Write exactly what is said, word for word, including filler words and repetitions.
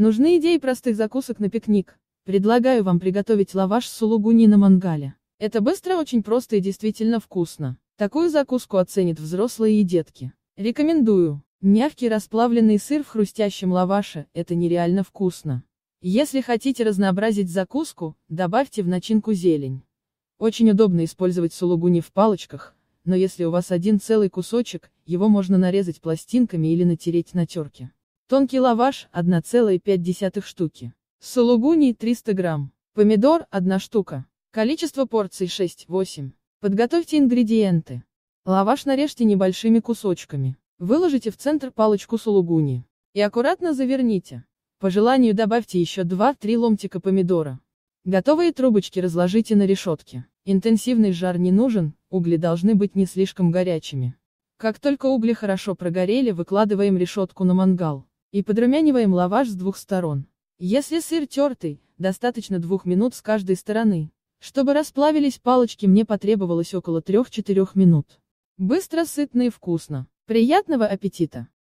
Нужны идеи простых закусок на пикник? Предлагаю вам приготовить лаваш с сулугуни на мангале. Это быстро, очень просто и действительно вкусно. Такую закуску оценят взрослые и детки. Рекомендую. Мягкий расплавленный сыр в хрустящем лаваше – это нереально вкусно. Если хотите разнообразить закуску, добавьте в начинку зелень. Очень удобно использовать сулугуни в палочках, но если у вас один целый кусочек, его можно нарезать пластинками или натереть на терке. Тонкий лаваш – одна целая пять десятых штуки. Сулугуни – триста грамм. Помидор – одна штука. Количество порций шесть-восемь. Подготовьте ингредиенты. Лаваш нарежьте небольшими кусочками. Выложите в центр палочку сулугуни. И аккуратно заверните. По желанию добавьте еще два-три ломтика помидора. Готовые трубочки разложите на решетке. Интенсивный жар не нужен, угли должны быть не слишком горячими. Как только угли хорошо прогорели, выкладываем решетку на мангал. И подрумяниваем лаваш с двух сторон. Если сыр тертый, достаточно двух минут с каждой стороны. Чтобы расплавились палочки, мне потребовалось около трёх-четырёх минут. Быстро, сытно и вкусно. Приятного аппетита!